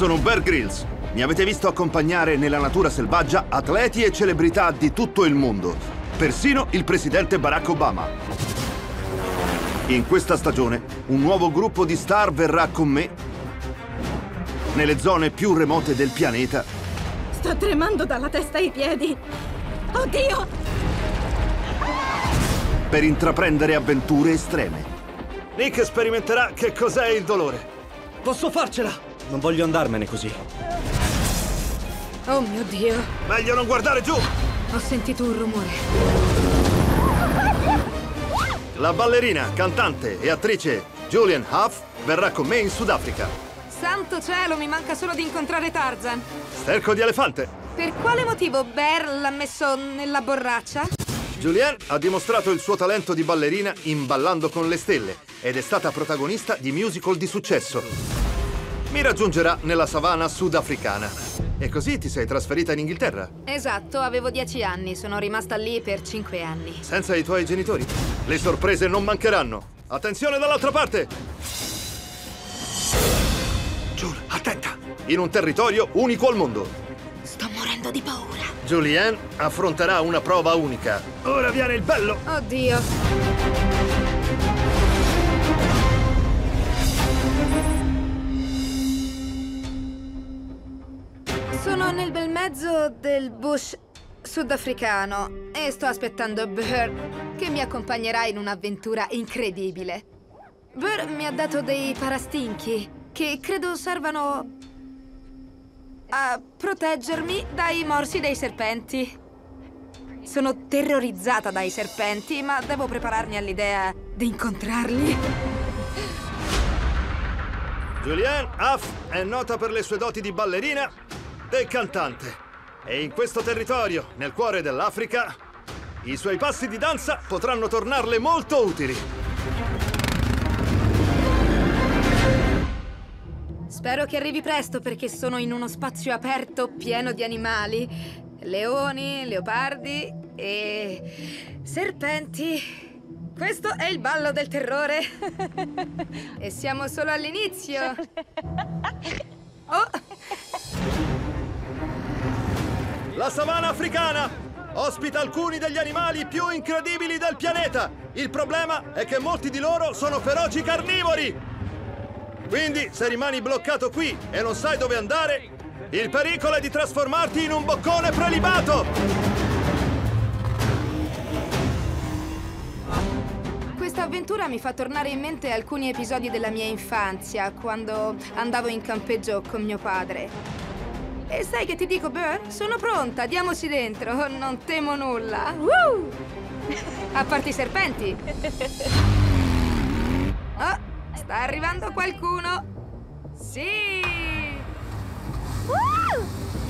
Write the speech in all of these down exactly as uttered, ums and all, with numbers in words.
sono Bear Grylls. Mi avete visto accompagnare nella natura selvaggia atleti e celebrità di tutto il mondo, persino il presidente Barack Obama. In questa stagione, un nuovo gruppo di star verrà con me nelle zone più remote del pianeta. Sto tremando dalla testa ai piedi. Oddio! Per intraprendere avventure estreme. Nick sperimenterà che cos'è il dolore. Posso farcela! Non voglio andarmene così. Oh mio Dio! Meglio non guardare giù! Ho sentito un rumore. La ballerina, cantante e attrice Julianne Hough verrà con me in Sudafrica. Santo cielo, mi manca solo di incontrare Tarzan. Sterco di elefante. Per quale motivo Bear l'ha messo nella borraccia? Julianne ha dimostrato il suo talento di ballerina in Ballando con le stelle ed è stata protagonista di musical di successo. Mi raggiungerà nella savana sudafricana. E così ti sei trasferita in Inghilterra? Esatto, avevo dieci anni, sono rimasta lì per cinque anni. Senza i tuoi genitori? Le sorprese non mancheranno. Attenzione dall'altra parte! Jul, attenta! In un territorio unico al mondo. Sto morendo di paura. Julianne affronterà una prova unica. Ora viene il bello! Oddio. Sono nel bel mezzo del bush sudafricano e sto aspettando Bear, che mi accompagnerà in un'avventura incredibile. Bear mi ha dato dei parastinchi che credo servano a proteggermi dai morsi dei serpenti. Sono terrorizzata dai serpenti, ma devo prepararmi all'idea di incontrarli. Julianne Hough è nota per le sue doti di ballerina e cantante. E in questo territorio, nel cuore dell'Africa, i suoi passi di danza potranno tornarle molto utili. Spero che arrivi presto perché sono in uno spazio aperto pieno di animali. Leoni, leopardi e serpenti. Questo è il ballo del terrore. E siamo solo all'inizio. Oh! La savana africana ospita alcuni degli animali più incredibili del pianeta. Il problema è che molti di loro sono feroci carnivori. Quindi, se rimani bloccato qui e non sai dove andare, il pericolo è di trasformarti in un boccone prelibato! Questa avventura mi fa tornare in mente alcuni episodi della mia infanzia, quando andavo in campeggio con mio padre. E sai che ti dico, Bear? Sono pronta, diamoci dentro, non temo nulla. Woo! A parte i serpenti. Oh! Sta arrivando qualcuno! Sì! Uh!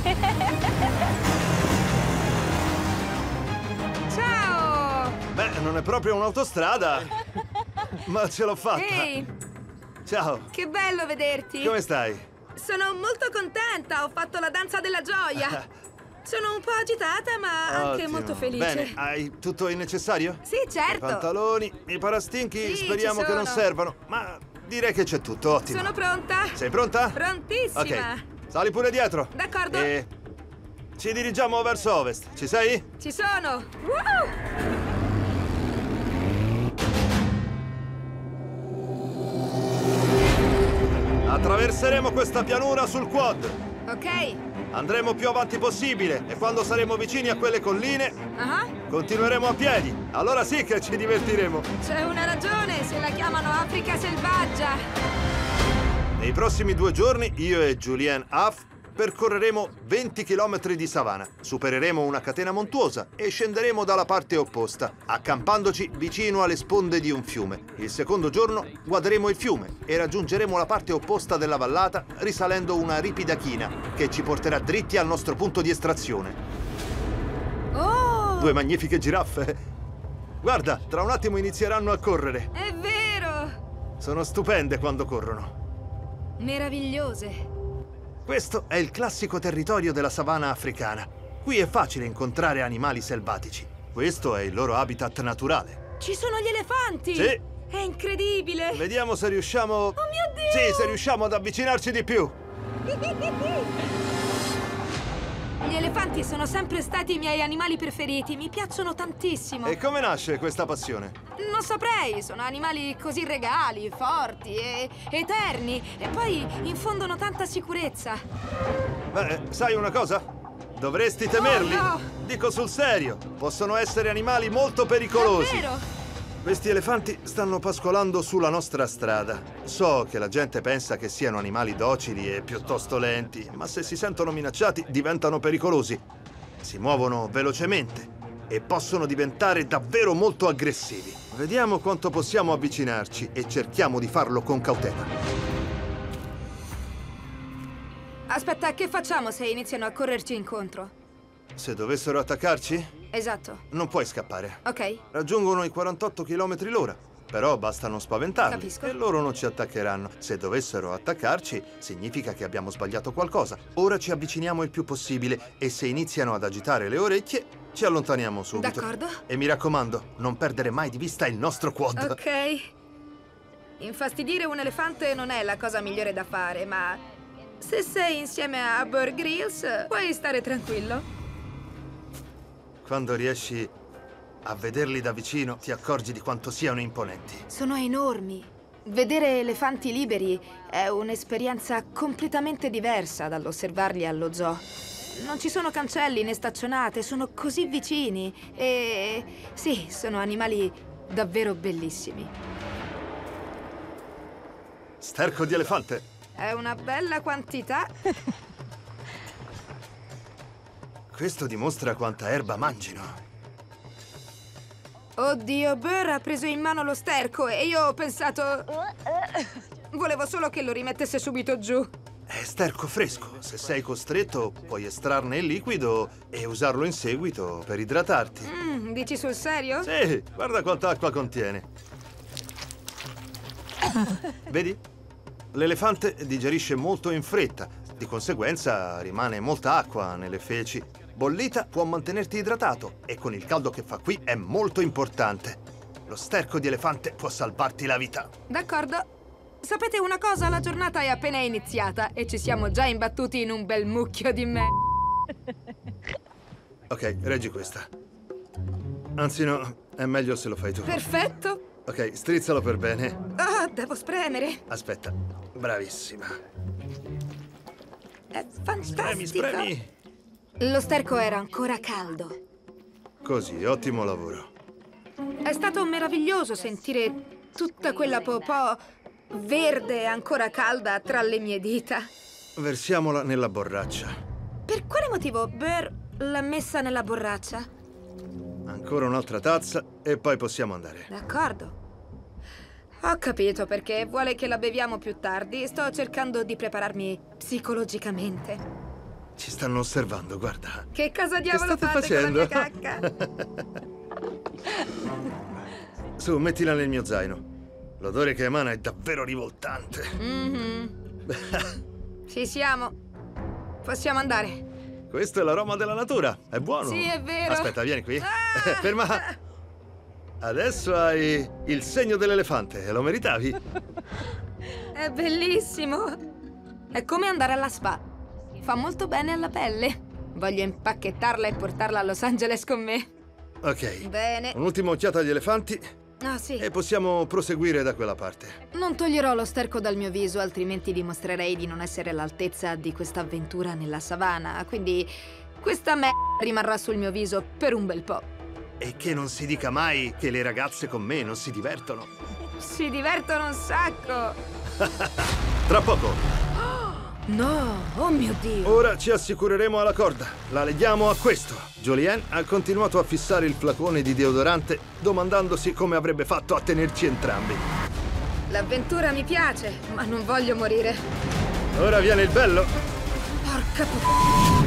Ciao! Beh, non è proprio un'autostrada, ma ce l'ho fatta! Ehi! Ciao! Che bello vederti! Come stai? Sono molto contenta, ho fatto la danza della gioia! Sono un po' agitata, ma anche Ottimo. molto felice. Bene, hai tutto il necessario? Sì, certo! I pantaloni, i parastinchi, Sì, speriamo ci che non sono. servano, ma direi che c'è tutto, ottimo. Sono pronta! Sei pronta? Prontissima! Ok, sali pure dietro. D'accordo. E ci dirigiamo verso ovest, ci sei? Ci sono! Woo! Attraverseremo questa pianura sul quad. Ok. Andremo più avanti possibile e quando saremo vicini a quelle colline Ah. continueremo a piedi. Allora sì che ci divertiremo. C'è una ragione se la chiamano Africa selvaggia. Nei prossimi due giorni io e Julianne Hough percorreremo venti chilometri di savana, supereremo una catena montuosa e scenderemo dalla parte opposta, accampandoci vicino alle sponde di un fiume. Il secondo giorno guaderemo il fiume e raggiungeremo la parte opposta della vallata risalendo una ripida china che ci porterà dritti al nostro punto di estrazione. Oh! Due magnifiche giraffe. Guarda, tra un attimo inizieranno a correre. È vero! Sono stupende quando corrono. Meravigliose. Questo è il classico territorio della savana africana. Qui è facile incontrare animali selvatici. Questo è il loro habitat naturale. Ci sono gli elefanti! Sì. È incredibile! Vediamo se riusciamo... Oh mio Dio! Sì, se riusciamo ad avvicinarci di più. Gli elefanti sono sempre stati i miei animali preferiti, mi piacciono tantissimo. E come nasce questa passione? Non saprei, sono animali così regali, forti e eterni, e poi infondono tanta sicurezza. Beh, sai una cosa? Dovresti temerli. Oh, no! Dico sul serio, possono essere animali molto pericolosi. Davvero? Questi elefanti stanno pascolando sulla nostra strada. So che la gente pensa che siano animali docili e piuttosto lenti, ma se si sentono minacciati diventano pericolosi. Si muovono velocemente e possono diventare davvero molto aggressivi. Vediamo quanto possiamo avvicinarci e cerchiamo di farlo con cautela. Aspetta, che facciamo se iniziano a correrci incontro? Se dovessero attaccarci, Esatto. non puoi scappare. Ok. Raggiungono i quarantotto chilometri l'ora, però basta non spaventarli. Capisco. E loro non ci attaccheranno. Se dovessero attaccarci, significa che abbiamo sbagliato qualcosa. Ora ci avviciniamo il più possibile e se iniziano ad agitare le orecchie, ci allontaniamo subito. D'accordo. E mi raccomando, non perdere mai di vista il nostro quad. Ok. Infastidire un elefante non è la cosa migliore da fare, ma se sei insieme a Bear Grylls, puoi stare tranquillo. Quando riesci a vederli da vicino, ti accorgi di quanto siano imponenti. Sono enormi. Vedere elefanti liberi è un'esperienza completamente diversa dall'osservarli allo zoo. Non ci sono cancelli né staccionate, sono così vicini e... sì, sono animali davvero bellissimi. Sterco di elefante. È una bella quantità. Questo dimostra quanta erba mangino. Oddio, Bear ha preso in mano lo sterco e io ho pensato... Volevo solo che lo rimettesse subito giù. È sterco fresco. Se sei costretto, puoi estrarne il liquido e usarlo in seguito per idratarti. Mm, dici sul serio? Sì, guarda quanta acqua contiene. Vedi? L'elefante digerisce molto in fretta, di conseguenza rimane molta acqua nelle feci. Bollita può mantenerti idratato e con il caldo che fa qui è molto importante. Lo sterco di elefante può salvarti la vita. D'accordo. Sapete una cosa? La giornata è appena iniziata e ci siamo già imbattuti in un bel mucchio di me. Ok, reggi questa. Anzi no, è meglio se lo fai tu. Perfetto. Ok, strizzalo per bene. Ah, devo spremere. Aspetta, bravissima. È fantastico. Spremi, spremi. Lo sterco era ancora caldo. Così, ottimo lavoro. È stato meraviglioso sentire tutta quella popò verde ancora calda tra le mie dita. Versiamola nella borraccia. Per quale motivo Bear l'ha messa nella borraccia? Ancora un'altra tazza e poi possiamo andare. D'accordo. Ho capito perché vuole che la beviamo più tardi. Sto cercando di prepararmi psicologicamente. Ci stanno osservando, guarda. Che cosa diavolo state fate facendo? con la mia cacca? Su, mettila nel mio zaino. L'odore che emana è davvero rivoltante. Mm-hmm. Ci siamo. Possiamo andare. Questo è l'aroma della natura. È buono. Sì, è vero. Aspetta, vieni qui. Ah! Ferma. Adesso hai il segno dell'elefante. Lo meritavi? È bellissimo. È come andare alla spa. Fa molto bene alla pelle. Voglio impacchettarla e portarla a Los Angeles con me. Ok. Bene. Un'ultima occhiata agli elefanti Ah, sì. e possiamo proseguire da quella parte. Non toglierò lo sterco dal mio viso, altrimenti dimostrerei di non essere all'altezza di questa avventura nella savana. Quindi questa me rimarrà sul mio viso per un bel po'. E che non si dica mai che le ragazze con me non si divertono. Si divertono un sacco. Tra poco. No, oh mio Dio. Ora ci assicureremo alla corda. La leghiamo a questo. Julienne ha continuato a fissare il flacone di deodorante, domandandosi come avrebbe fatto a tenerci entrambi. L'avventura mi piace, ma non voglio morire. Ora viene il bello. Porca puttana.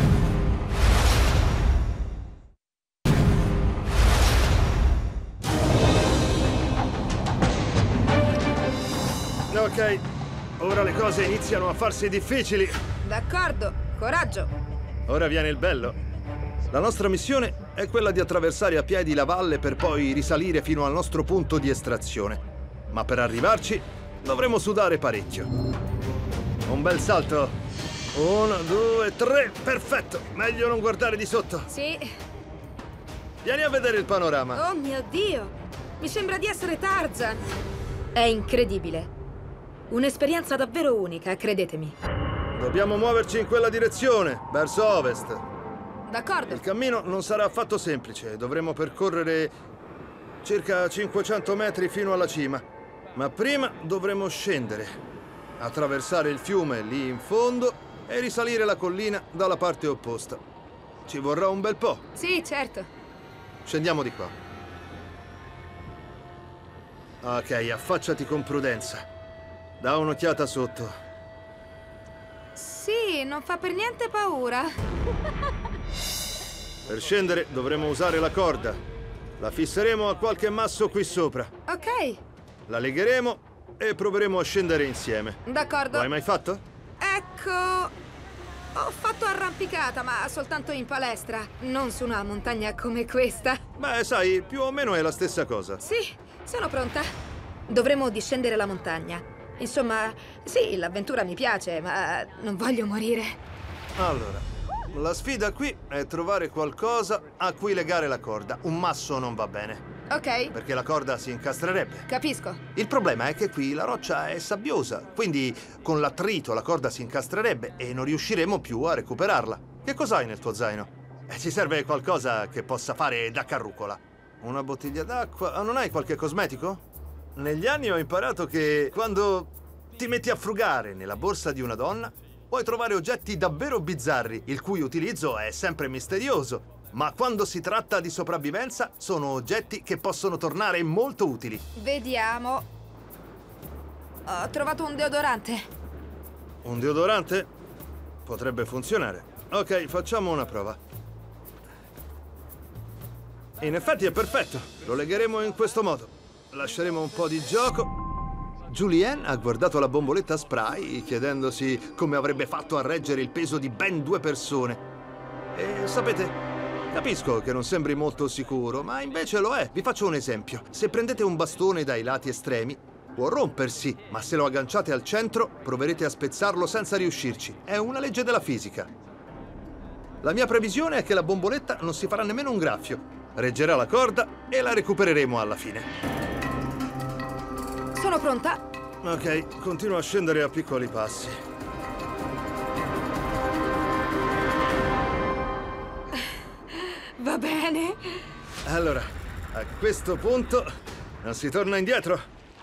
Ok, ora le cose iniziano a farsi difficili. D'accordo, coraggio. Ora viene il bello. La nostra missione è quella di attraversare a piedi la valle per poi risalire fino al nostro punto di estrazione. Ma per arrivarci dovremo sudare parecchio. Un bel salto. Uno, due, tre, perfetto! Meglio non guardare di sotto. Sì. Vieni a vedere il panorama. Oh mio Dio! Mi sembra di essere Tarzan. È incredibile. Un'esperienza davvero unica, credetemi. Dobbiamo muoverci in quella direzione, verso ovest. D'accordo. Il cammino non sarà affatto semplice. Dovremo percorrere circa cinquecento metri fino alla cima. Ma prima dovremo scendere, attraversare il fiume lì in fondo e risalire la collina dalla parte opposta. Ci vorrà un bel po'. Sì, certo. Scendiamo di qua. Ok, affacciati con prudenza. Da un'occhiata sotto. Sì, non fa per niente paura. Per scendere dovremo usare la corda. La fisseremo a qualche masso qui sopra. Ok. La legheremo e proveremo a scendere insieme. D'accordo. Lo hai mai fatto? Ecco... Ho fatto arrampicata, ma soltanto in palestra. Non su una montagna come questa. Beh, sai, più o meno è la stessa cosa. Sì, sono pronta. Dovremo discendere la montagna. Insomma, sì, l'avventura mi piace, ma non voglio morire. Allora, la sfida qui è trovare qualcosa a cui legare la corda. Un masso non va bene. Ok. Perché la corda si incastrerebbe. Capisco. Il problema è che qui la roccia è sabbiosa, quindi con l'attrito la corda si incastrerebbe e non riusciremo più a recuperarla. Che cos'hai nel tuo zaino? Eh, ci serve qualcosa che possa fare da carrucola. Una bottiglia d'acqua. Ah, non hai qualche cosmetico? Negli anni ho imparato che quando ti metti a frugare nella borsa di una donna, puoi trovare oggetti davvero bizzarri, il cui utilizzo è sempre misterioso. Ma quando si tratta di sopravvivenza, sono oggetti che possono tornare molto utili. Vediamo. Ho trovato un deodorante. Un deodorante? Potrebbe funzionare. Ok, facciamo una prova. In effetti è perfetto. Lo legheremo in questo modo. Lasceremo un po' di gioco. Julien ha guardato la bomboletta spray chiedendosi come avrebbe fatto a reggere il peso di ben due persone. E sapete... Capisco che non sembri molto sicuro, ma invece lo è. Vi faccio un esempio. Se prendete un bastone dai lati estremi, può rompersi, ma se lo agganciate al centro, proverete a spezzarlo senza riuscirci. È una legge della fisica. La mia previsione è che la bomboletta non si farà nemmeno un graffio. Reggerà la corda e la recupereremo alla fine. Sono pronta. Ok, continuo a scendere a piccoli passi. Va bene. Allora, a questo punto non si torna indietro.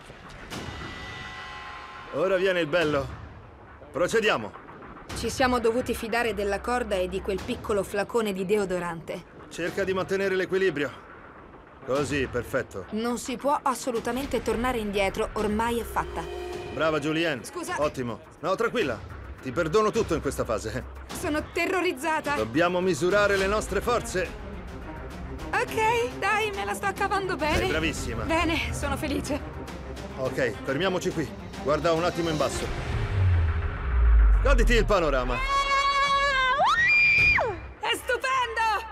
Ora viene il bello. Procediamo. Ci siamo dovuti fidare della corda e di quel piccolo flacone di deodorante. Cerca di mantenere l'equilibrio. Così, perfetto. Non si può assolutamente tornare indietro, ormai è fatta. Brava, Julien. Scusa. Ottimo. No, tranquilla. Ti perdono tutto in questa fase. Sono terrorizzata. Dobbiamo misurare le nostre forze. Ok, dai, me la sto cavando bene. Sei bravissima. Bene, sono felice. Ok, fermiamoci qui. Guarda un attimo in basso. Goditi il panorama. È stupendo!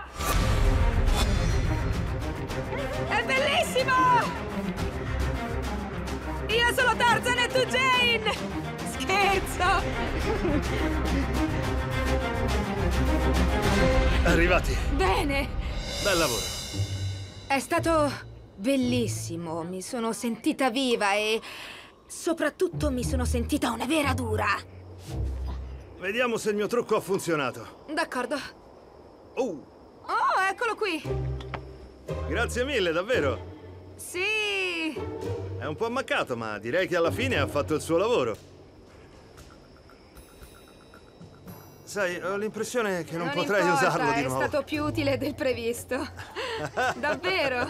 È bellissimo! Io sono Tarzan e tu Jane! Scherzo! Arrivati. Bene! Bel lavoro. È stato bellissimo, mi sono sentita viva e soprattutto mi sono sentita una vera dura. Vediamo se il mio trucco ha funzionato. D'accordo. Oh, Oh, eccolo qui! grazie mille, davvero. Sì! È un po' ammaccato, ma direi che alla fine ha fatto il suo lavoro. Sai, ho l'impressione che non, Non potrei importa, usarlo di è nuovo. stato più utile del previsto. Davvero?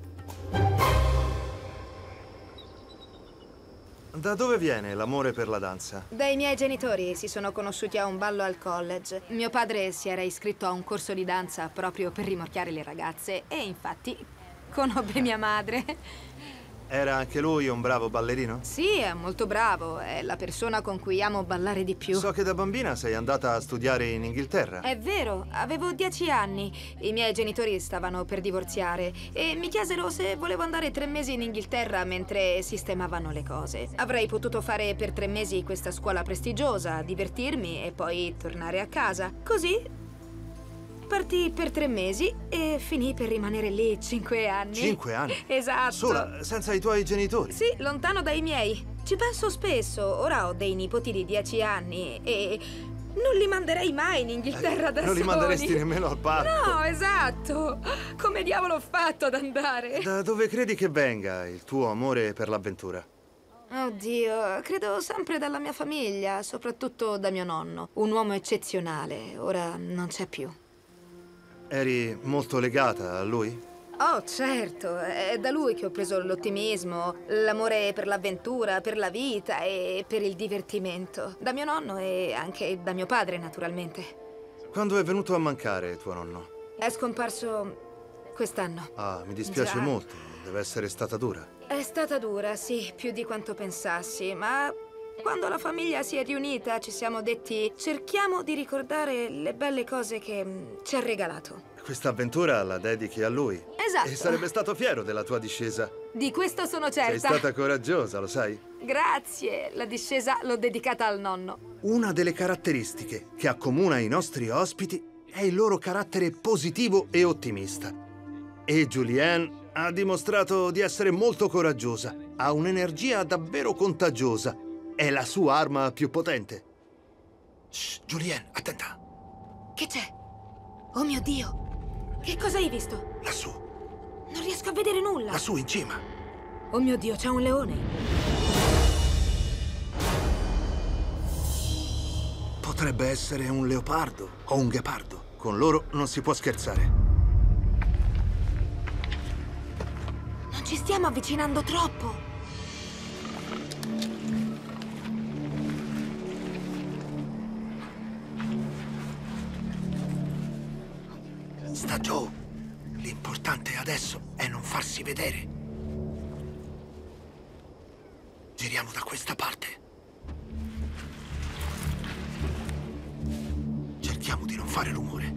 Da dove viene l'amore per la danza? Dai miei genitori, si sono conosciuti a un ballo al college. Mio padre si era iscritto a un corso di danza proprio per rimorchiare le ragazze e infatti conobbe mia madre. Era anche lui un bravo ballerino? Sì, è molto bravo. È la persona con cui amo ballare di più. So che da bambina sei andata a studiare in Inghilterra. È vero, avevo dieci anni. I miei genitori stavano per divorziare e mi chiesero se volevo andare tre mesi in Inghilterra mentre sistemavano le cose. Avrei potuto fare per tre mesi questa scuola prestigiosa, divertirmi e poi tornare a casa. Così partì per tre mesi e finì per rimanere lì cinque anni. Cinque anni? Esatto. Sola, senza i tuoi genitori? Sì, lontano dai miei. Ci penso spesso. Ora ho dei nipoti di dieci anni e non li manderei mai in Inghilterra eh, da non soli. li manderesti nemmeno al parco? No, esatto. Come diavolo ho fatto ad andare? Da dove credi che venga il tuo amore per l'avventura? Oddio, credo sempre dalla mia famiglia, soprattutto da mio nonno. Un uomo eccezionale. Ora non c'è più. Eri molto legata a lui? Oh, certo, è da lui che ho preso l'ottimismo, l'amore per l'avventura, per la vita e per il divertimento. Da mio nonno e anche da mio padre, naturalmente. Quando è venuto a mancare tuo nonno? È scomparso quest'anno. Ah, mi dispiace Già. molto, deve essere stata dura. È stata dura, sì, più di quanto pensassi, ma quando la famiglia si è riunita ci siamo detti cerchiamo di ricordare le belle cose che mm, ci ha regalato. Questa avventura la dedichi a lui. Esatto. E sarebbe stato fiero della tua discesa. Di questo sono certa. Sei stata coraggiosa, lo sai? Grazie, la discesa l'ho dedicata al nonno. Una delle caratteristiche che accomuna i nostri ospiti è il loro carattere positivo e ottimista. E Julianne ha dimostrato di essere molto coraggiosa. Ha un'energia davvero contagiosa. È la sua arma più potente. Shh, Julianne, attenta. Che c'è? Oh mio Dio! Che cosa hai visto? Lassù, Non riesco a vedere nulla. lassù in cima. Oh mio Dio, c'è un leone. Potrebbe essere un leopardo o un ghepardo. Con loro non si può scherzare. Non ci stiamo avvicinando troppo. Sta giù. L'importante adesso è non farsi vedere. Giriamo da questa parte. Cerchiamo di non fare rumore.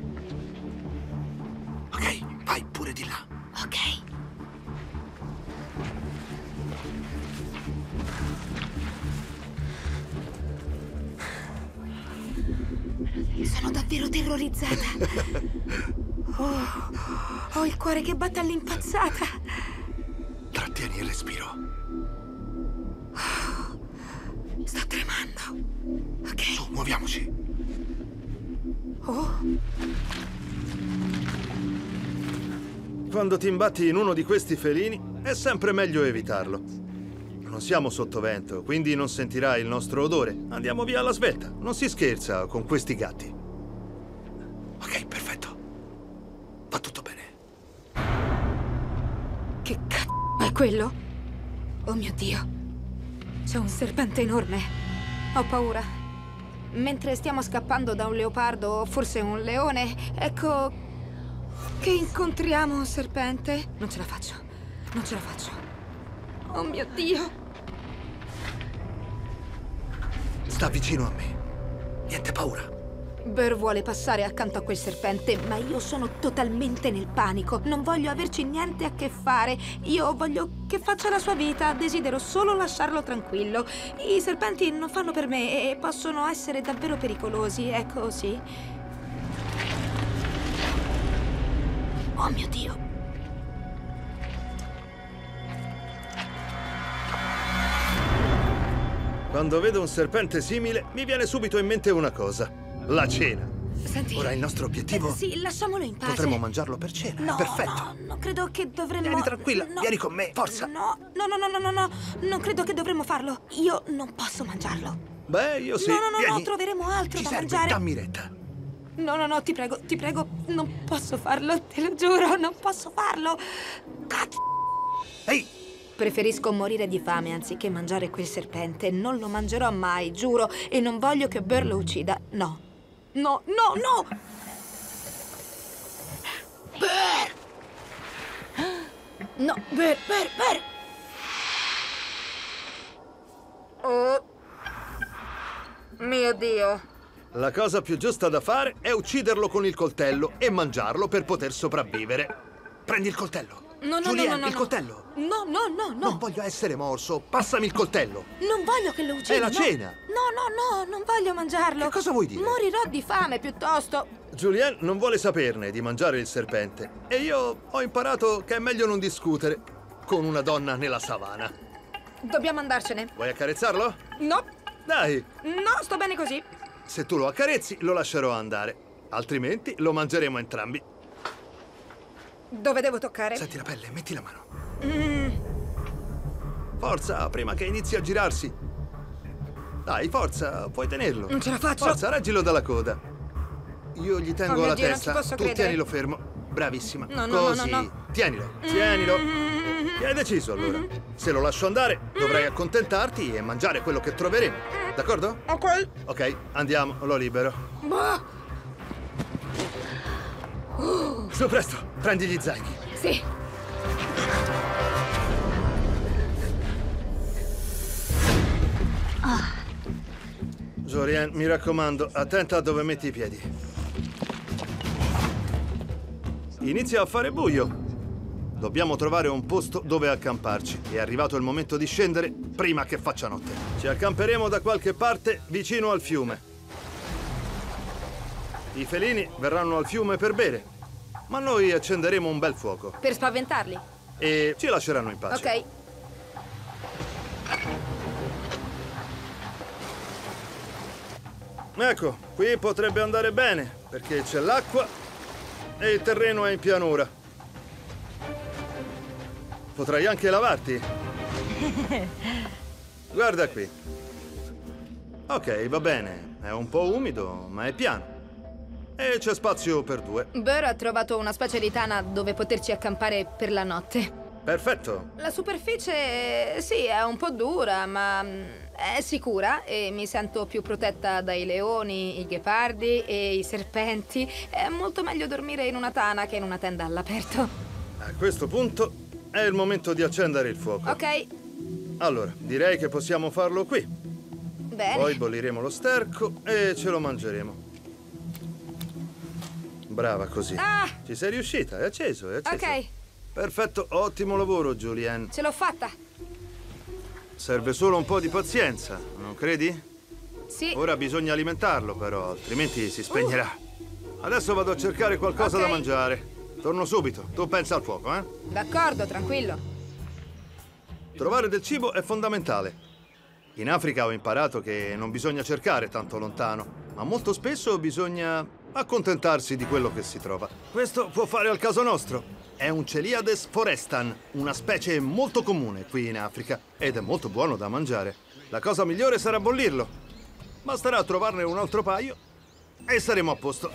Ok, vai pure di là. Ok. Sono davvero terrorizzata. Oh, ho il cuore che batte all'impazzata. Trattieni il respiro. Sto tremando. Ok. Su, muoviamoci. Oh. Quando ti imbatti in uno di questi felini, è sempre meglio evitarlo. Non siamo sotto vento, quindi non sentirai il nostro odore. Andiamo via alla svelta. Non si scherza con questi gatti. Ok, perfetto. Va tutto bene. Che c***o è quello? Oh mio Dio. C'è un serpente enorme. Ho paura. Mentre stiamo scappando da un leopardo o forse un leone, ecco che incontriamo un serpente. Non ce la faccio. Non ce la faccio. Oh mio Dio. Sta vicino a me. Niente paura. Burr vuole passare accanto a quel serpente, ma io sono totalmente nel panico. Non voglio averci niente a che fare. Io voglio che faccia la sua vita. Desidero solo lasciarlo tranquillo. I serpenti non fanno per me e possono essere davvero pericolosi, ecco, sì. Oh mio Dio. Quando vedo un serpente simile, mi viene subito in mente una cosa. La cena. Senti. Ora il nostro obiettivo... Eh, sì, lasciamolo in pace. Potremmo mangiarlo per cena. No, Perfetto. no, non credo che dovremmo... Vieni tranquilla, no. vieni con me, forza. No, no, no, no, no, no, no. Non credo che dovremmo farlo. Io non posso mangiarlo. Beh, io sì. No, no, no, Vieni. no, troveremo altro Ci da serve, mangiare. dammi retta. No, no, no, ti prego, ti prego, non posso farlo, te lo giuro, non posso farlo. Cazzo! Ehi! Preferisco morire di fame anziché mangiare quel serpente. Non lo mangerò mai, giuro, e non voglio che Burr lo uccida. No. No, no, no! Burr! No, Burr, Burr, Burr! Oh. Mio Dio. La cosa più giusta da fare è ucciderlo con il coltello e mangiarlo per poter sopravvivere. Prendi il coltello. No, no, Julien, no, no, no. il coltello. No, no, no, no. Non voglio essere morso. Passami il coltello. Non voglio che lo uccidi. È la no. cena. No, no, no, non voglio mangiarlo. Che cosa vuoi dire? Morirò di fame piuttosto. Julien non vuole saperne di mangiare il serpente. E io ho imparato che è meglio non discutere con una donna nella savana. Dobbiamo andarcene. Vuoi accarezzarlo? No, Dai. no, sto bene così. Se tu lo accarezzi, lo lascerò andare. Altrimenti lo mangeremo entrambi. Dove devo toccare? Senti la pelle, metti la mano. Mm. Forza, prima che inizi a girarsi. Dai, forza, puoi tenerlo. Non ce la faccio. Forza, reggilo dalla coda. Io gli tengo Oh mio la Dio, non ci testa. posso tu credere. tienilo fermo. Bravissima. No, no, no, Così. no, no. Tienilo, tienilo. Che hai deciso allora? Se lo lascio andare, dovrai accontentarti e mangiare quello che troveremo. D'accordo? Ok. Ok, andiamo, lo libero. Ma... Su presto, prendi gli zaini. Sì. Julien, mi raccomando, attenta a dove metti i piedi. Inizia a fare buio. Dobbiamo trovare un posto dove accamparci. È arrivato il momento di scendere prima che faccia notte. Ci accamperemo da qualche parte vicino al fiume. I felini verranno al fiume per bere, ma noi accenderemo un bel fuoco Per spaventarli. e ci lasceranno in pace. Ok. Ecco, qui potrebbe andare bene, perché c'è l'acqua e il terreno è in pianura. Potrai anche lavarti. Guarda qui. Ok, va bene. È un po' umido, ma è piano. E c'è spazio per due. Burr ha trovato una specie di tana dove poterci accampare per la notte. Perfetto. La superficie, sì, è un po' dura, ma mm, è sicura e mi sento più protetta dai leoni, i ghepardi e i serpenti. È molto meglio dormire in una tana che in una tenda all'aperto. A questo punto è il momento di accendere il fuoco. Ok, Allora, direi che possiamo farlo qui. bene. Poi bolliremo lo sterco e ce lo mangeremo. Brava così. Ah! Ci sei riuscita, è acceso, è acceso. Ok, Perfetto, ottimo lavoro, Julien. ce l'ho fatta. Serve solo un po' di pazienza, non credi? Sì. Ora bisogna alimentarlo, però, altrimenti si spegnerà. Adesso vado a cercare qualcosa Ok. da mangiare. Torno subito. Tu pensa al fuoco, eh? D'accordo, tranquillo. Trovare del cibo è fondamentale. In Africa ho imparato che non bisogna cercare tanto lontano, ma molto spesso bisogna accontentarsi di quello che si trova. Questo può fare al caso nostro. È un Celiades forestan, una specie molto comune qui in Africa ed è molto buono da mangiare. La cosa migliore sarà bollirlo. Basterà trovarne un altro paio e saremo a posto.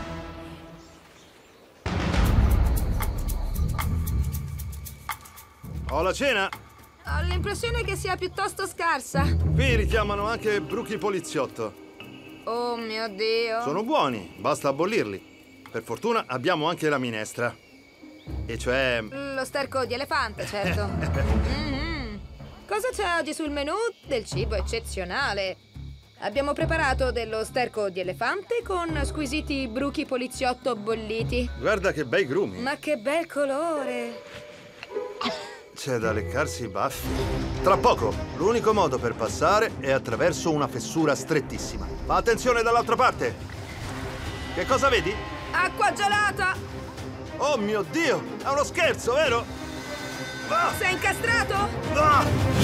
Ho la cena. Ho l'impressione che sia piuttosto scarsa. Qui li chiamano anche bruchi poliziotto. Oh mio Dio. Sono buoni, basta bollirli. Per fortuna abbiamo anche la minestra. E cioè... Lo sterco di elefante, certo. Mhm. Cosa c'è oggi sul menù? Del cibo eccezionale. Abbiamo preparato dello sterco di elefante con squisiti bruchi poliziotto bolliti. Guarda che bei grumi. Ma che bel colore! C'è da leccarsi i baffi. Tra poco, l'unico modo per passare è attraverso una fessura strettissima. Fa attenzione dall'altra parte. Che cosa vedi? Acqua gelata! Oh mio Dio! È uno scherzo, vero? Ah! Sei incastrato? Ah!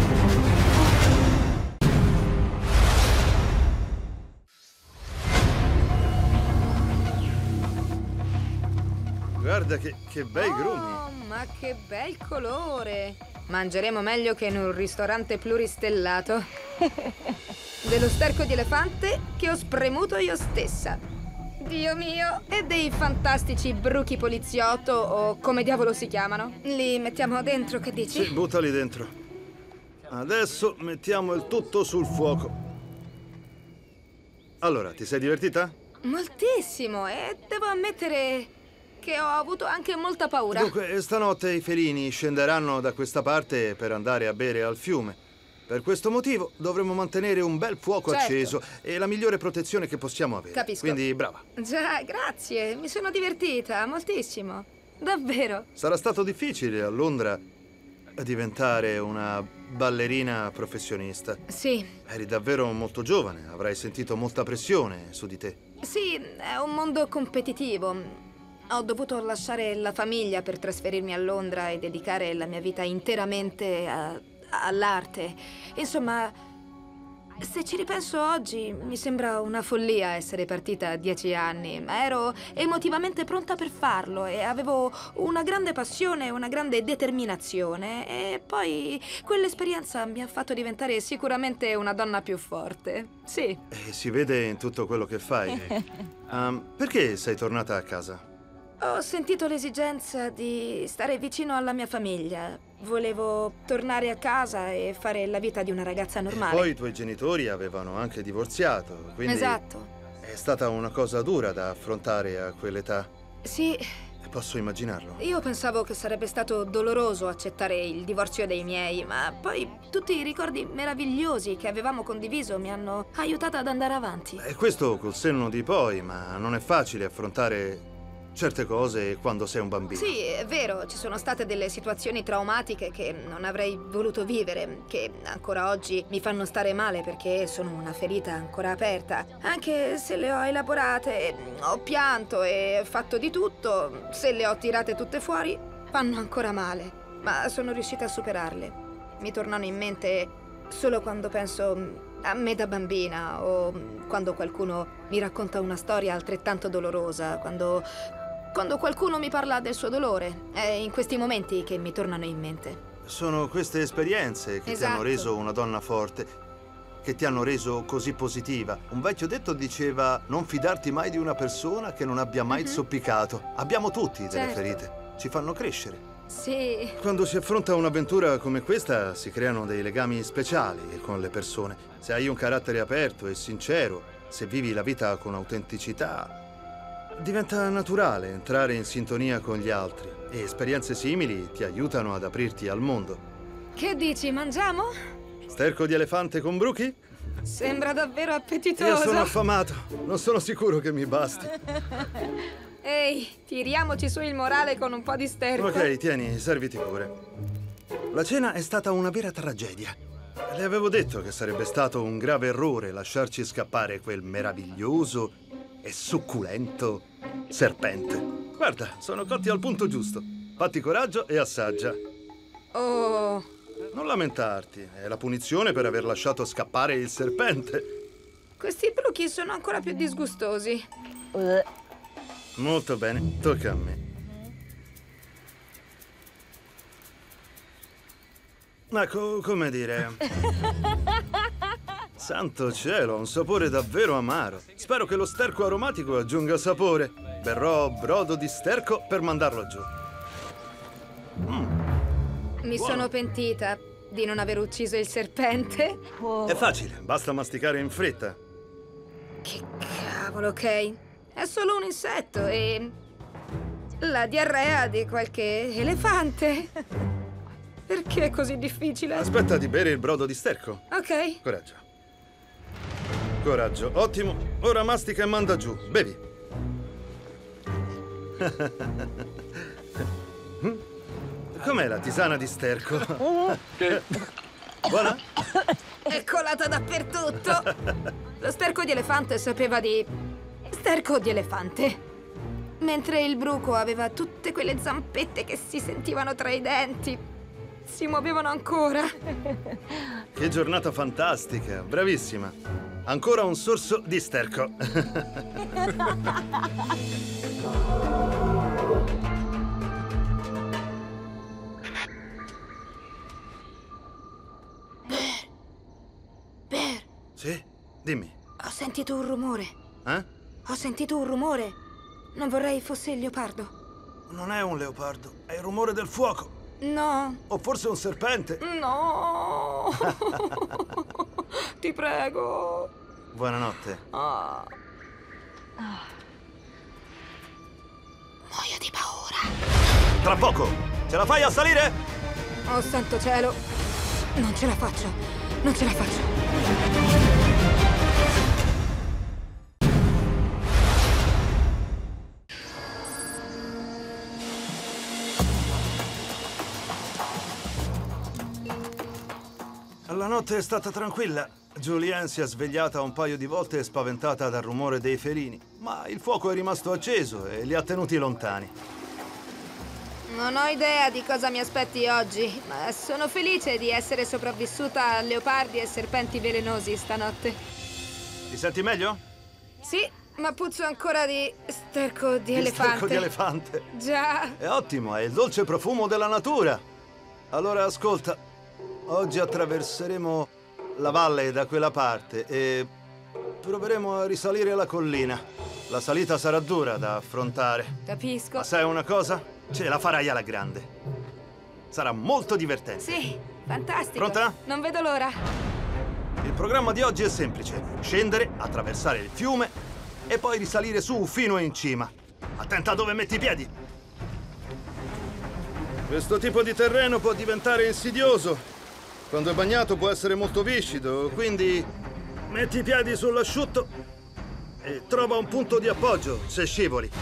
Guarda che, che bei grumi. Oh, ma che bel colore! Mangeremo meglio che in un ristorante pluristellato. Dello sterco di elefante che ho spremuto io stessa. Dio mio! E dei fantastici bruchi poliziotto o come diavolo si chiamano. Li mettiamo dentro, che dici? Sì, buttali dentro. Adesso mettiamo il tutto sul fuoco. Allora, ti sei divertita? Moltissimo, e devo ammettere che ho avuto anche molta paura. Dunque, stanotte i felini scenderanno da questa parte per andare a bere al fiume. Per questo motivo dovremmo mantenere un bel fuoco Certo. acceso. È la migliore protezione che possiamo avere. Capisco. Quindi brava. Già, grazie. Mi sono divertita moltissimo. Davvero. Sarà stato difficile a Londra diventare una ballerina professionista. Sì, Eri davvero molto giovane, avrai sentito molta pressione su di te. sì, è un mondo competitivo. Ho dovuto lasciare la famiglia per trasferirmi a Londra e dedicare la mia vita interamente a- all'arte. Insomma, se ci ripenso oggi, mi sembra una follia essere partita a dieci anni, ma ero emotivamente pronta per farlo e avevo una grande passione, una grande determinazione e poi quell'esperienza mi ha fatto diventare sicuramente una donna più forte. Sì. E si vede in tutto quello che fai. Um, perché sei tornata a casa? Ho sentito l'esigenza di stare vicino alla mia famiglia. Volevo tornare a casa e fare la vita di una ragazza normale. Poi i tuoi genitori avevano anche divorziato, quindi Esatto. è stata una cosa dura da affrontare a quell'età. Sì, E posso immaginarlo. io pensavo che sarebbe stato doloroso accettare il divorzio dei miei, ma poi tutti i ricordi meravigliosi che avevamo condiviso mi hanno aiutata ad andare avanti. E questo col senno di poi, ma non è facile affrontare certe cose quando sei un bambino. Sì, è vero, ci sono state delle situazioni traumatiche che non avrei voluto vivere, che ancora oggi mi fanno stare male perché sono una ferita ancora aperta. Anche se le ho elaborate, ho pianto e fatto di tutto, se le ho tirate tutte fuori, fanno ancora male. Ma sono riuscita a superarle. Mi tornano in mente solo quando penso a me da bambina o quando qualcuno mi racconta una storia altrettanto dolorosa, quando... Quando qualcuno mi parla del suo dolore, è in questi momenti che mi tornano in mente. Sono queste esperienze che ti Esatto. hanno reso una donna forte, che ti hanno reso così positiva. Un vecchio detto diceva: non fidarti mai di una persona che non abbia mai zoppicato. Abbiamo tutti delle Certo. ferite, ci fanno crescere. Sì, Quando si affronta un'avventura come questa si creano dei legami speciali con le persone. Se hai un carattere aperto e sincero, se vivi la vita con autenticità, diventa naturale entrare in sintonia con gli altri e esperienze simili ti aiutano ad aprirti al mondo. che dici, mangiamo? Sterco di elefante con bruchi? Sembra davvero appetitoso. Io sono affamato, non sono sicuro che mi basti. Ehi, tiriamoci su il morale con un po' di sterco. Ok, tieni, serviti pure. La cena è stata una vera tragedia. Le avevo detto che sarebbe stato un grave errore lasciarci scappare quel meraviglioso e succulento serpente. Guarda, sono cotti al punto giusto. Fatti coraggio e assaggia. Oh, Non lamentarti, è la punizione per aver lasciato scappare il serpente. questi bruchi sono ancora più disgustosi. Molto bene, tocca a me. Ma co- come dire... Santo cielo, ha un sapore davvero amaro. Spero che lo sterco aromatico aggiunga sapore. Berrò brodo di sterco per mandarlo giù. Mi sono pentita di non aver ucciso il serpente. È facile, basta masticare in fretta. Che cavolo, ok? È solo un insetto e... la diarrea di qualche elefante. Perché è così difficile? Aspetta di bere il brodo di sterco. Ok. Coraggio. Coraggio, ottimo. Ora mastica e manda giù. Bevi. Com'è la tisana di sterco? Buona? È colata dappertutto. Lo sterco di elefante sapeva di... sterco di elefante. Mentre il bruco aveva tutte quelle zampette che si sentivano tra i denti. Si muovevano ancora. Che giornata fantastica, bravissima. Ancora un sorso di sterco. Bear, Sì? Dimmi. ho sentito un rumore. Eh? Ho sentito un rumore. Non vorrei fosse il leopardo. Non è un leopardo, è il rumore del fuoco. No, O forse un serpente. no. Ti prego. Buonanotte. Ah. Muoio di paura. Tra poco! Ce la fai a salire? Oh santo cielo. Non ce la faccio. Non ce la faccio. La notte è stata tranquilla. Julienne si è svegliata un paio di volte spaventata dal rumore dei felini, ma il fuoco è rimasto acceso e li ha tenuti lontani. Non ho idea di cosa mi aspetti oggi, ma sono felice di essere sopravvissuta a leopardi e serpenti velenosi stanotte. Ti senti meglio? Sì, ma puzzo ancora di sterco di Di elefante. sterco di elefante. Già. È ottimo, è il dolce profumo della natura. Allora ascolta, oggi attraverseremo la valle da quella parte e proveremo a risalire la collina. La salita sarà dura da affrontare. Capisco. Ma sai una cosa? Ce la farai alla grande. Sarà molto divertente. Sì, fantastico. Pronta? Non vedo l'ora. Il programma di oggi è semplice. Scendere, attraversare il fiume e poi risalire su fino in cima. Attenta a dove metti i piedi. Questo tipo di terreno può diventare insidioso. Quando è bagnato può essere molto viscido, quindi metti i piedi sull'asciutto e trova un punto di appoggio se scivoli.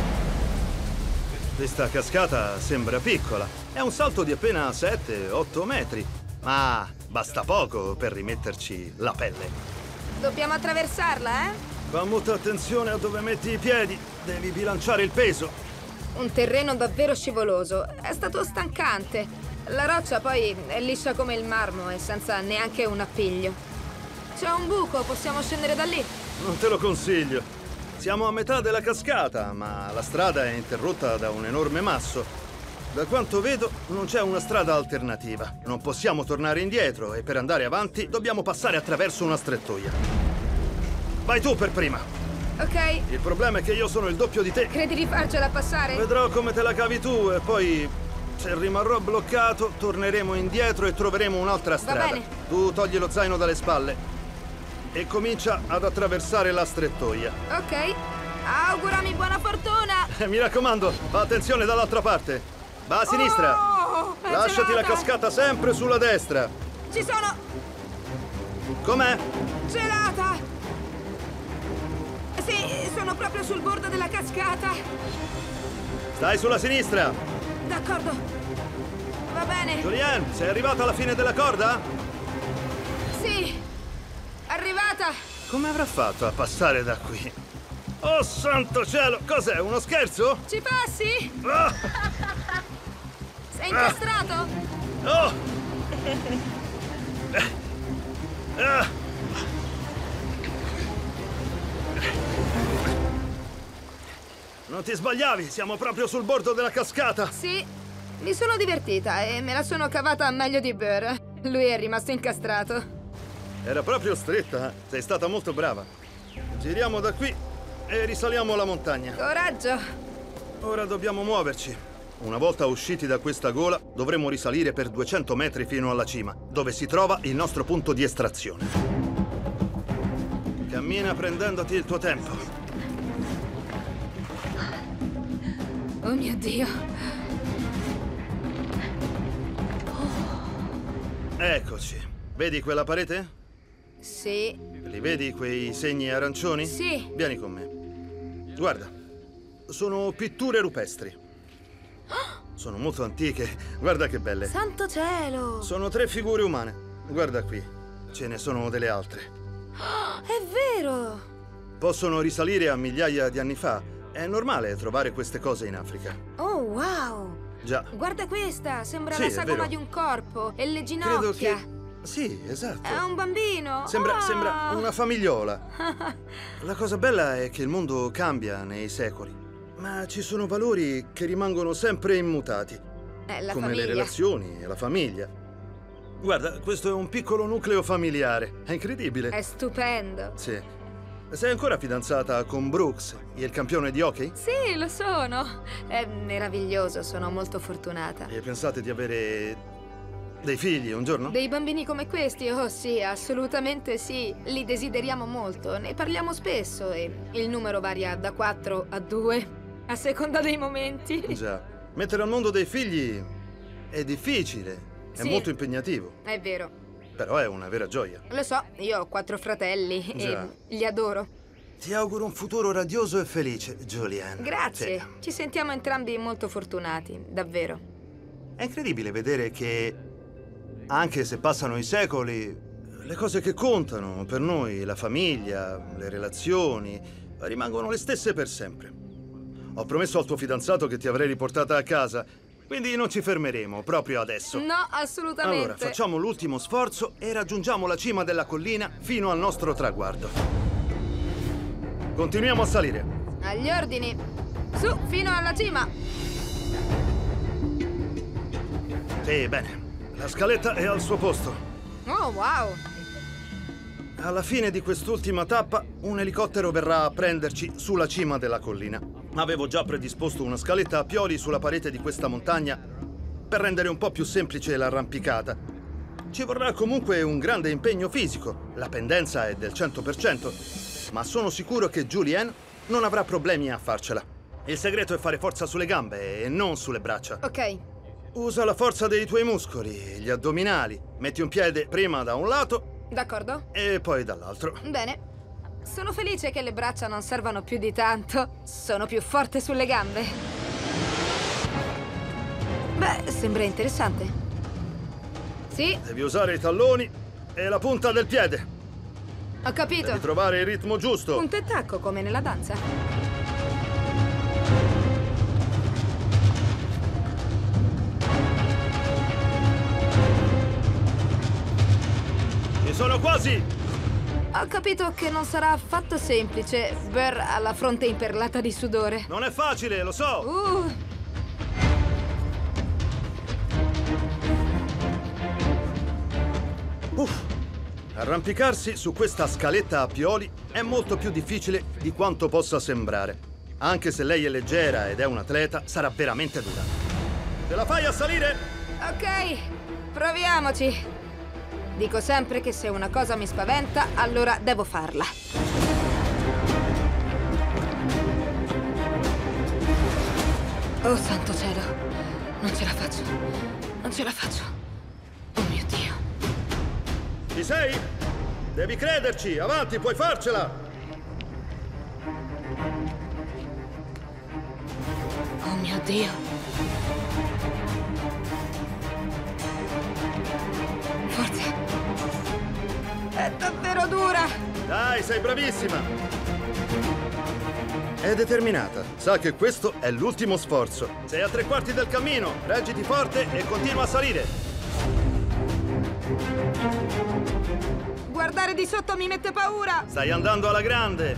Questa cascata sembra piccola. È un salto di appena sette otto metri, ma basta poco per rimetterci la pelle. Dobbiamo attraversarla, eh? Fa molta attenzione a dove metti i piedi. Devi bilanciare il peso. Un terreno davvero scivoloso. È stato stancante. La roccia poi è liscia come il marmo e senza neanche un appiglio. C'è un buco, possiamo scendere da lì? Non te lo consiglio. Siamo a metà della cascata, ma la strada è interrotta da un enorme masso. Da quanto vedo, non c'è una strada alternativa. Non possiamo tornare indietro e per andare avanti dobbiamo passare attraverso una strettoia. Vai tu per prima. Ok. Il problema è che io sono il doppio di te. Credi di farcela passare? Vedrò come te la cavi tu e poi, se rimarrò bloccato, torneremo indietro e troveremo un'altra strada. bene. Tu togli lo zaino dalle spalle e comincia ad attraversare la strettoia. Ok. Augurami buona fortuna! Mi raccomando, fa attenzione dall'altra parte. Va a sinistra. Oh, è Lasciati la gelata. cascata sempre sulla destra. Ci sono! Com'è? Gelata! Sì, sono proprio sul bordo della cascata. Stai sulla sinistra. D'accordo. Va bene. Julienne, sei arrivata alla fine della corda? Sì. Arrivata. Come avrà fatto a passare da qui? Oh santo cielo, cos'è? Uno scherzo? Ci passi? Ah! Sei incastrato? Oh! Ah! Non ti sbagliavi, siamo proprio sul bordo della cascata. Sì. Mi sono divertita e me la sono cavata meglio di Burr. Lui è rimasto incastrato. Era proprio stretta, eh? Sei stata molto brava. Giriamo da qui e risaliamo la montagna. Coraggio. Ora dobbiamo muoverci. Una volta usciti da questa gola, dovremo risalire per duecento metri fino alla cima, dove si trova il nostro punto di estrazione. Cammina prendendoti il tuo tempo. Oh mio Dio. Eccoci. Vedi quella parete? Sì. Li vedi quei segni arancioni? Sì. Vieni con me. Guarda, sono pitture rupestri. Sono molto antiche. Guarda che belle. Santo cielo. Sono tre figure umane. Guarda qui. Ce ne sono delle altre. È vero. Possono risalire a migliaia di anni fa. È normale trovare queste cose in Africa. Oh, wow. Già. Guarda questa. Sembra Sì, la è sagoma vero. di un corpo. E le Credo ginocchia. che... Sì, esatto. È un bambino. Sembra, Ah. sembra una famigliola. La cosa bella è che il mondo cambia nei secoli. Ma ci sono valori che rimangono sempre immutati. È la come famiglia. le relazioni e la famiglia. Guarda, questo è un piccolo nucleo familiare. È incredibile. È stupendo. Sì. Sei ancora fidanzata con Brooks, il campione di hockey? Sì, lo sono. È meraviglioso, sono molto fortunata. E pensate di avere dei figli un giorno? Dei bambini come questi? Oh sì, assolutamente sì. Li desideriamo molto, ne parliamo spesso e il numero varia da quattro a due, a seconda dei momenti. Già. Mettere al mondo dei figli è difficile, è Sì. molto impegnativo. È vero. però è una vera gioia. Lo so, io ho quattro fratelli Già. e li adoro. Ti auguro un futuro radioso e felice, Julianne. Grazie, Sì. ci sentiamo entrambi molto fortunati, davvero. È incredibile vedere che, anche se passano i secoli, le cose che contano per noi, la famiglia, le relazioni, rimangono le stesse per sempre. Ho promesso al tuo fidanzato che ti avrei riportata a casa, quindi non ci fermeremo proprio adesso. No, assolutamente. Allora, facciamo l'ultimo sforzo e raggiungiamo la cima della collina fino al nostro traguardo. Continuiamo a salire. Agli ordini. Su, fino alla cima. Sì, bene. La scaletta è al suo posto. Oh, wow. Alla fine di quest'ultima tappa, un elicottero verrà a prenderci sulla cima della collina. Avevo già predisposto una scaletta a pioli sulla parete di questa montagna per rendere un po' più semplice l'arrampicata. Ci vorrà comunque un grande impegno fisico. La pendenza è del cento per cento, ma sono sicuro che Julianne non avrà problemi a farcela. Il segreto è fare forza sulle gambe e non sulle braccia. Ok. Usa la forza dei tuoi muscoli, gli addominali. Metti un piede prima da un lato D'accordo? e poi dall'altro. Bene. Sono felice che le braccia non servano più di tanto. Sono più forte sulle gambe. Beh, sembra interessante. Sì, Devi usare i talloni e la punta del piede. ho capito. Devi trovare il ritmo giusto. Un tentacco come nella danza. Ci sono quasi! Ho capito che non sarà affatto semplice. Burr ha la fronte imperlata di sudore. Non è facile, lo so! Uh, Uff. Arrampicarsi su questa scaletta a pioli è molto più difficile di quanto possa sembrare. Anche se lei è leggera ed è un atleta, sarà veramente dura. Ce la fai a salire? ok, proviamoci. Dico sempre che se una cosa mi spaventa, allora devo farla. Oh, santo cielo. Non ce la faccio. Non ce la faccio. Oh mio Dio. Ci sei? Devi crederci! Avanti, puoi farcela! Oh mio Dio. Forza. È davvero dura. Dai, sei bravissima! È determinata. Sa che questo è l'ultimo sforzo. Sei a tre quarti del cammino. Reggiti forte e continua a salire. Guardare di sotto mi mette paura. Stai andando alla grande.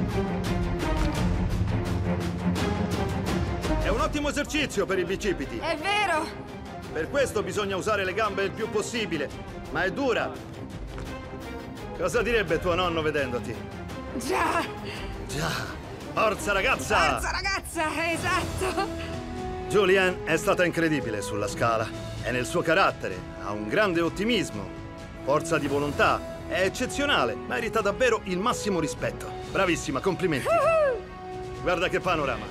È un ottimo esercizio per i bicipiti. È vero. Per questo bisogna usare le gambe il più possibile. Ma è dura. Cosa direbbe tuo nonno vedendoti? Già. Già. Forza ragazza! Forza ragazza, esatto. Julianne è stata incredibile sulla scala. È nel suo carattere, ha un grande ottimismo, forza di volontà, è eccezionale, merita davvero il massimo rispetto. Bravissima, complimenti. Guarda che panorama.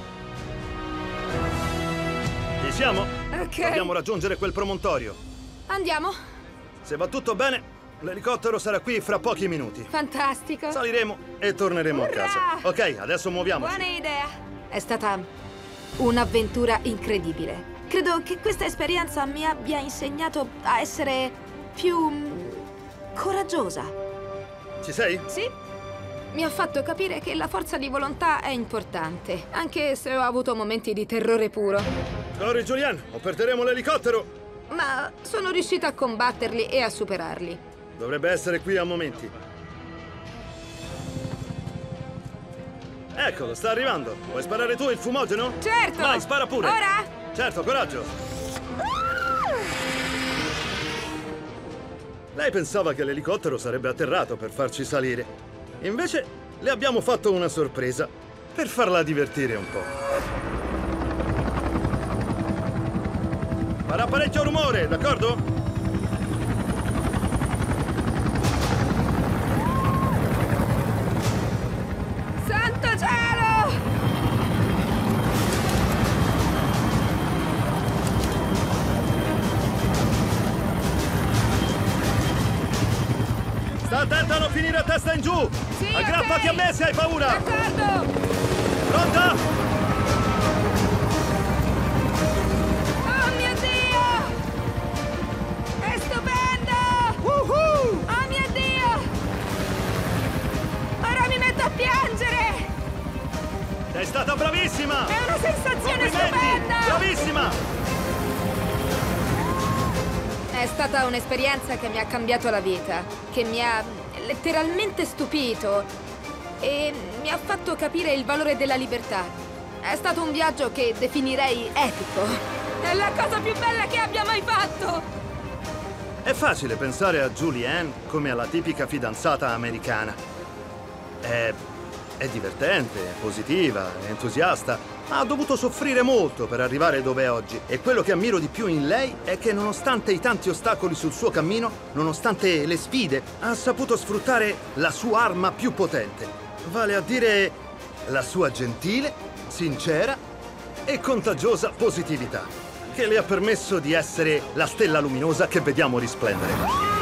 Ci siamo? Ok. Dobbiamo raggiungere quel promontorio. Andiamo. Se va tutto bene, l'elicottero sarà qui fra pochi minuti. Fantastico. Saliremo e torneremo Urrà! a casa. Ok, adesso muoviamoci. Buona idea. È stata un'avventura incredibile. Credo che questa esperienza mi abbia insegnato a essere più mm, coraggiosa. Ci sei? Sì. Mi ha fatto capire che la forza di volontà è importante, anche se ho avuto momenti di terrore puro. Corri, Julianne, o perderemo l'elicottero. Ma sono riuscita a combatterli e a superarli. Dovrebbe essere qui a momenti. Eccolo, sta arrivando. Vuoi sparare tu il fumogeno? Certo! Vai, spara pure! Ora? Certo, coraggio! Lei pensava che l'elicottero sarebbe atterrato per farci salire. Invece le abbiamo fatto una sorpresa per farla divertire un po'. Farà parecchio rumore, d'accordo? Santo cielo! finire a testa in giù! Sì, Aggrappati ok. a me se hai paura! D'accordo! Pronta? Oh mio Dio! È stupendo! Woohoo! Oh mio Dio! Ora mi metto a piangere! Sei stata bravissima! È una sensazione Complimenti! stupenda! Bravissima! È stata un'esperienza che mi ha cambiato la vita, che mi ha letteralmente stupito e mi ha fatto capire il valore della libertà. È stato un viaggio che definirei epico. È la cosa più bella che abbia mai fatto! È facile pensare a Julianne come alla tipica fidanzata americana. È, è divertente, è positiva, è entusiasta. Ha dovuto soffrire molto per arrivare dove è oggi. E quello che ammiro di più in lei è che nonostante i tanti ostacoli sul suo cammino, nonostante le sfide, ha saputo sfruttare la sua arma più potente. Vale a dire la sua gentile, sincera e contagiosa positività, che le ha permesso di essere la stella luminosa che vediamo risplendere.